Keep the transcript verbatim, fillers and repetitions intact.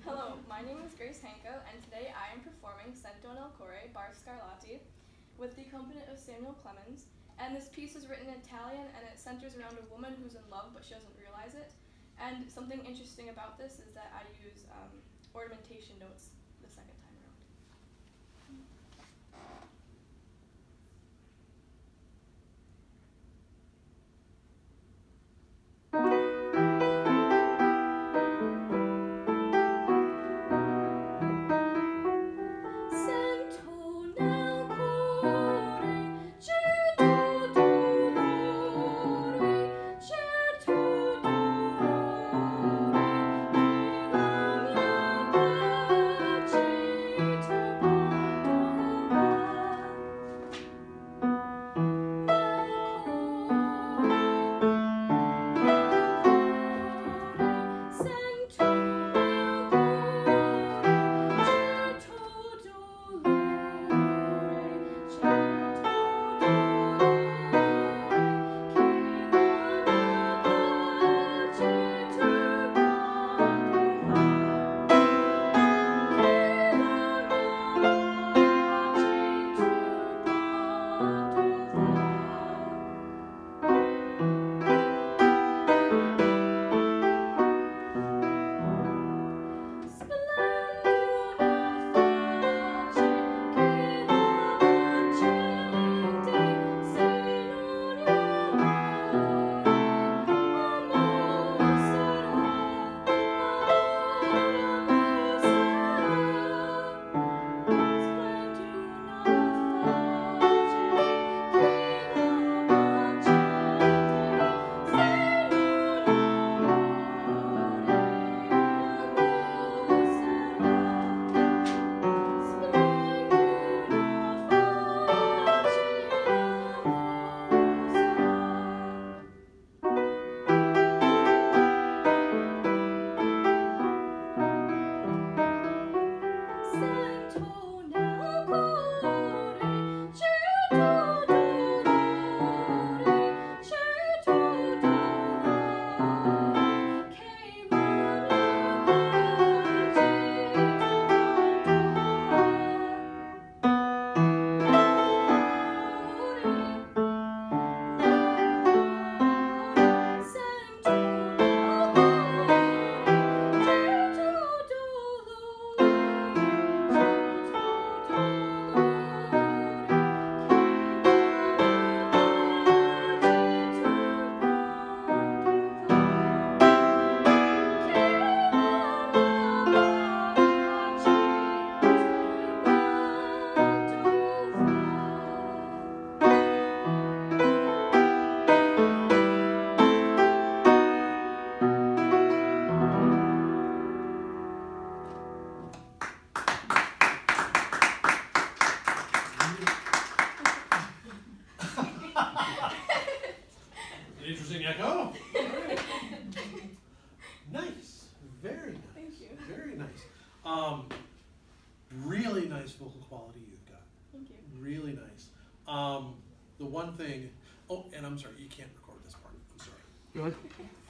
Hello, my name is Grace Hanko, and today I am performing Sento nel Core, Bar Scarlatti, with the accompaniment of Samuel Clemens. And this piece is written in Italian, and it centers around a woman who's in love, but she doesn't realize it. And something interesting about this is that I use um, ornamentation notes the second time around. Interesting echo. Nice, very nice. Thank you. Very nice. Um, really nice vocal quality you've got. Thank you. Really nice. Um, the one thing. Oh, and I'm sorry, you can't record this part. I'm sorry. Go ahead.